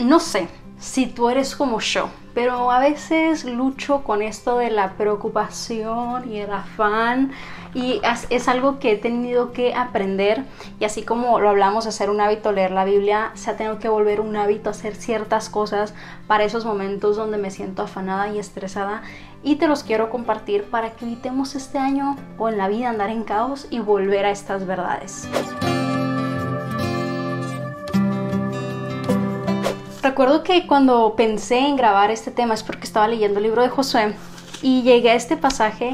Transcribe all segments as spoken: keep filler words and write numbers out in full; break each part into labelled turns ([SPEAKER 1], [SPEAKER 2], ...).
[SPEAKER 1] No sé si tú eres como yo, pero a veces lucho con esto de la preocupación y el afán, y es algo que he tenido que aprender, y así como lo hablamos de hacer un hábito leer la Biblia, se ha tenido que volver un hábito hacer ciertas cosas para esos momentos donde me siento afanada y estresada, y te los quiero compartir para que evitemos este año o en la vida andar en caos y volver a estas verdades. Recuerdo que cuando pensé en grabar este tema es porque estaba leyendo el libro de Josué y llegué a este pasaje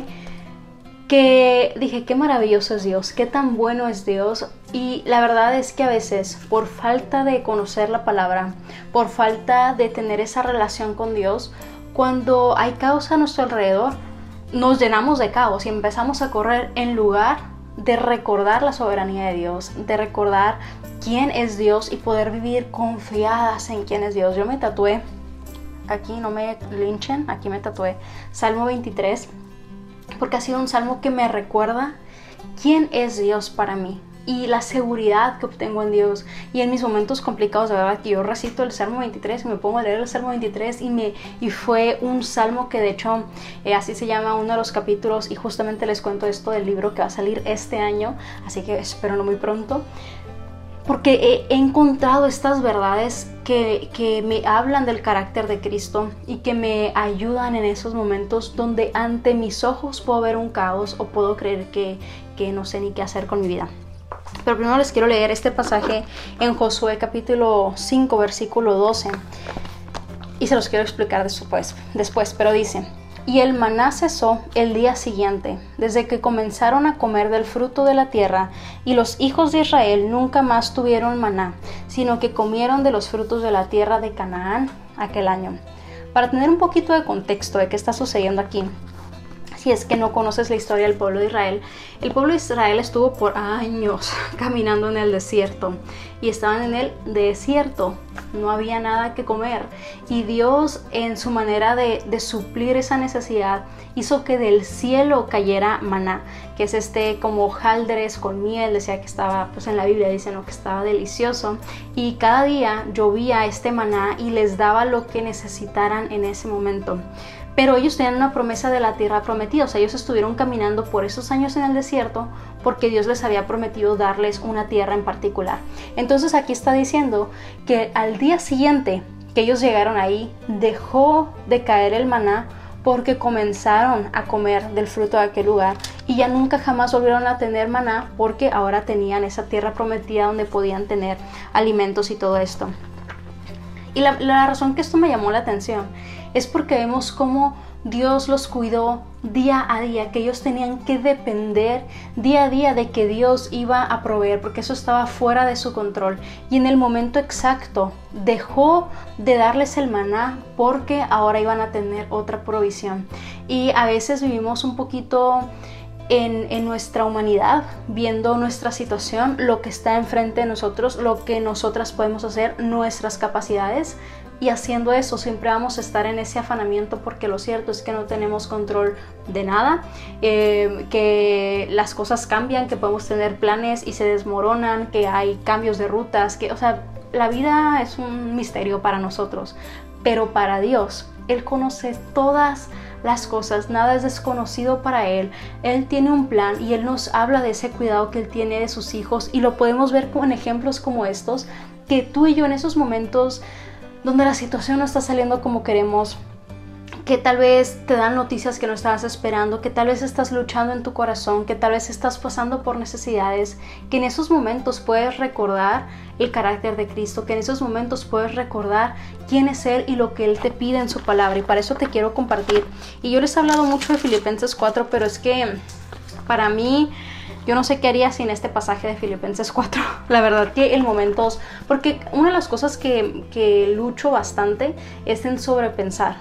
[SPEAKER 1] que dije, qué maravilloso es Dios, qué tan bueno es Dios. Y la verdad es que a veces, por falta de conocer la palabra, por falta de tener esa relación con Dios, cuando hay caos a nuestro alrededor, nos llenamos de caos y empezamos a correr en lugar de recordar la soberanía de Dios, de recordar quién es Dios y poder vivir confiadas en quién es Dios. Yo me tatué, aquí no me linchen, aquí me tatué Salmo veintitrés, porque ha sido un salmo que me recuerda quién es Dios para mí y la seguridad que obtengo en Dios. Y en mis momentos complicados, de verdad, que yo recito el Salmo veintitrés y me pongo a leer el Salmo veintitrés y, me, y fue un salmo que de hecho eh, así se llama uno de los capítulos, y justamente les cuento esto del libro que va a salir este año, así que espero no muy pronto, porque he, he encontrado estas verdades que, que me hablan del carácter de Cristo y que me ayudan en esos momentos donde ante mis ojos puedo ver un caos o puedo creer que, que no sé ni qué hacer con mi vida. Pero primero les quiero leer este pasaje en Josué capítulo cinco versículo doce y se los quiero explicar después, después pero dice: y el maná cesó el día siguiente, desde que comenzaron a comer del fruto de la tierra, y los hijos de Israel nunca más tuvieron maná, sino que comieron de los frutos de la tierra de Canaán aquel año. Para tener un poquito de contexto de qué está sucediendo aquí, si es que no conoces la historia del pueblo de Israel, el pueblo de Israel estuvo por años caminando en el desierto y estaban en el desierto, no había nada que comer, y Dios, en su manera de, de suplir esa necesidad, hizo que del cielo cayera maná, que es este como hojaldres con miel, decía que estaba, pues en la Biblia dicen, ¿no?, que estaba delicioso, y cada día llovía este maná y les daba lo que necesitaran en ese momento. Pero ellos tenían una promesa de la tierra prometida, o sea, ellos estuvieron caminando por esos años en el desierto porque Dios les había prometido darles una tierra en particular. Entonces aquí está diciendo que al día siguiente que ellos llegaron ahí, dejó de caer el maná porque comenzaron a comer del fruto de aquel lugar, y ya nunca jamás volvieron a tener maná porque ahora tenían esa tierra prometida donde podían tener alimentos y todo esto. Y la, la razón que esto me llamó la atención es porque vemos cómo Dios los cuidó día a día, que ellos tenían que depender día a día de que Dios iba a proveer, porque eso estaba fuera de su control. Y en el momento exacto dejó de darles el maná porque ahora iban a tener otra provisión. Y a veces vivimos un poquito En, en nuestra humanidad, viendo nuestra situación, lo que está enfrente de nosotros, lo que nosotras podemos hacer, nuestras capacidades, y haciendo eso siempre vamos a estar en ese afanamiento, porque lo cierto es que no tenemos control de nada, eh, que las cosas cambian, que podemos tener planes y se desmoronan, que hay cambios de rutas, que, o sea, la vida es un misterio para nosotros, pero para Dios, Él conoce todas las cosas, nada es desconocido para Él. Él tiene un plan y Él nos habla de ese cuidado que Él tiene de sus hijos, y lo podemos ver con ejemplos como estos, que tú y yo en esos momentos donde la situación no está saliendo como queremos, que tal vez te dan noticias que no estabas esperando, que tal vez estás luchando en tu corazón, que tal vez estás pasando por necesidades, que en esos momentos puedes recordar el carácter de Cristo, que en esos momentos puedes recordar quién es Él y lo que Él te pide en su palabra. Y para eso te quiero compartir. Y yo les he hablado mucho de Filipenses cuatro, pero es que para mí, yo no sé qué haría sin este pasaje de Filipenses cuatro. La verdad que en momentos, porque una de las cosas que, que lucho bastante es en sobrepensar.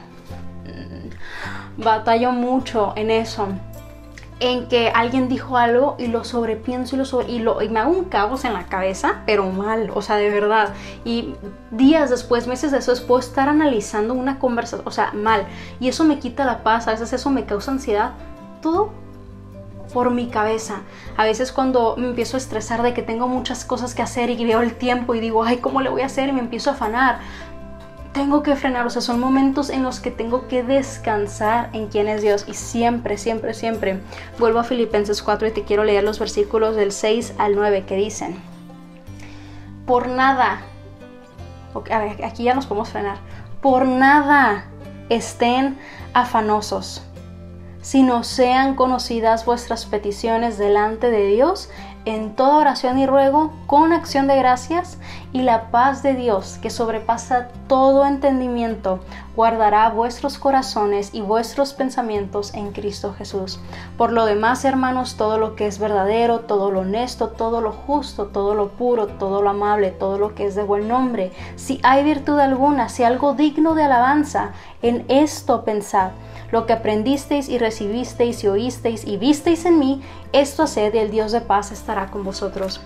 [SPEAKER 1] Batallo mucho en eso, en que alguien dijo algo y lo sobrepienso y, lo sobre, y, lo, y me hago un caos en la cabeza, pero mal, o sea, de verdad. Y días después, meses después, puedo estar analizando una conversación, o sea, mal. Y eso me quita la paz, a veces eso me causa ansiedad. Todo por mi cabeza. A veces cuando me empiezo a estresar de que tengo muchas cosas que hacer y veo el tiempo y digo, ay, ¿cómo le voy a hacer? Y me empiezo a afanar. tengo que frenar, o sea, son momentos en los que tengo que descansar en quién es Dios. Y siempre, siempre, siempre vuelvo a Filipenses cuatro y te quiero leer los versículos del seis al nueve que dicen: por nada, okay, a ver, aquí ya nos podemos frenar, por nada estén afanosos, sino sean conocidas vuestras peticiones delante de Dios en toda oración y ruego con acción de gracias, y la paz de Dios, que sobrepasa todo entendimiento, guardará vuestros corazones y vuestros pensamientos en Cristo Jesús. Por lo demás, hermanos, todo lo que es verdadero, todo lo honesto, todo lo justo, todo lo puro, todo lo amable, todo lo que es de buen nombre, si hay virtud alguna, si algo digno de alabanza, en esto pensad. Lo que aprendisteis y recibisteis y oísteis y visteis en mí, esto haced, y el Dios de paz estará con vosotros.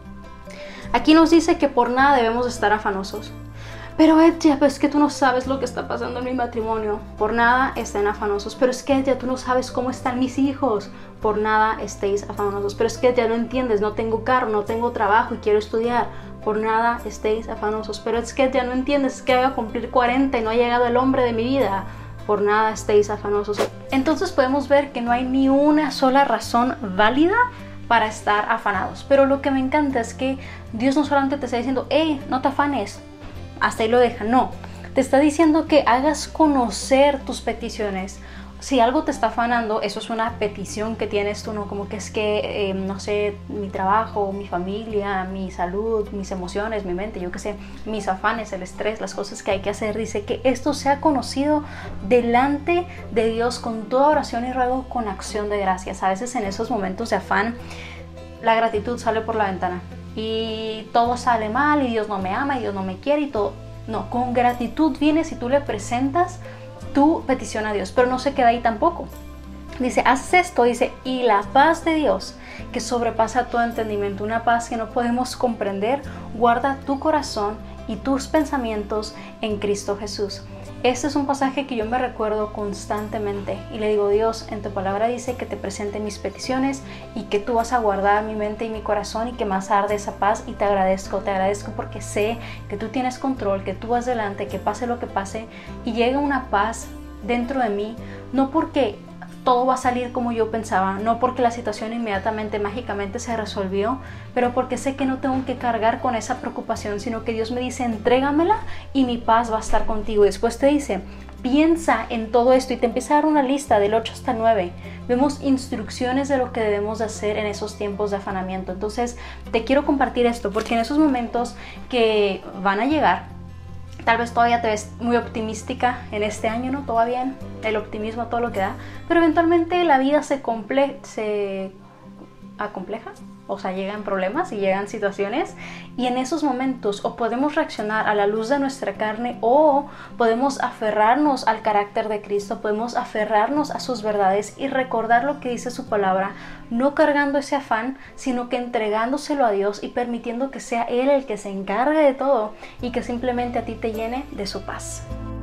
[SPEAKER 1] Aquí nos dice que por nada debemos estar afanosos. Pero Edja, pues es que tú no sabes lo que está pasando en mi matrimonio. Por nada estén afanosos. Pero es que Edja, tú no sabes cómo están mis hijos. Por nada estéis afanosos. Pero es que Edja, no entiendes, no tengo carro, no tengo trabajo y quiero estudiar. Por nada estéis afanosos. Pero es que Edja, no entiendes, es que voy a cumplir cuarenta y no ha llegado el hombre de mi vida. Por nada estéis afanosos. Entonces podemos ver que no hay ni una sola razón válida para estar afanados. Pero lo que me encanta es que Dios no solamente te está diciendo, hey, no te afanes, hasta ahí lo deja. No, te está diciendo que hagas conocer tus peticiones. Si algo te está afanando, eso es una petición que tienes tú, ¿no? Como que es que, eh, no sé, mi trabajo, mi familia, mi salud, mis emociones, mi mente, yo qué sé, mis afanes, el estrés, las cosas que hay que hacer. Dice que esto sea conocido delante de Dios con toda oración y ruego con acción de gracias. A veces en esos momentos de afán, la gratitud sale por la ventana y todo sale mal y Dios no me ama y Dios no me quiere y todo. No, con gratitud vienes y tú le presentas tu petición a Dios, pero no se queda ahí tampoco. Dice, haz esto, dice, y la paz de Dios, que sobrepasa todo entendimiento, una paz que no podemos comprender, guarda tu corazón y tus pensamientos en Cristo Jesús. Este es un pasaje que yo me recuerdo constantemente y le digo, Dios, en tu palabra dice que te presente mis peticiones y que tú vas a guardar mi mente y mi corazón y que más arde esa paz, y te agradezco, te agradezco porque sé que tú tienes control, que tú vas delante, que pase lo que pase y llega una paz dentro de mí, no porque todo va a salir como yo pensaba, no porque la situación inmediatamente, mágicamente se resolvió, pero porque sé que no tengo que cargar con esa preocupación, sino que Dios me dice, entrégamela y mi paz va a estar contigo. Después te dice, piensa en todo esto y te empieza a dar una lista del ocho hasta nueve. Vemos instrucciones de lo que debemos de hacer en esos tiempos de afanamiento. Entonces, te quiero compartir esto porque en esos momentos que van a llegar, tal vez todavía te ves muy optimística en este año, ¿no? Todo va bien, el optimismo, todo lo que da, pero eventualmente la vida se, comple se acompleja, o sea, llegan problemas y llegan situaciones, y en esos momentos o podemos reaccionar a la luz de nuestra carne o podemos aferrarnos al carácter de Cristo, podemos aferrarnos a sus verdades y recordar lo que dice su palabra, no cargando ese afán, sino que entregándoselo a Dios y permitiendo que sea Él el que se encargue de todo y que simplemente a ti te llene de su paz.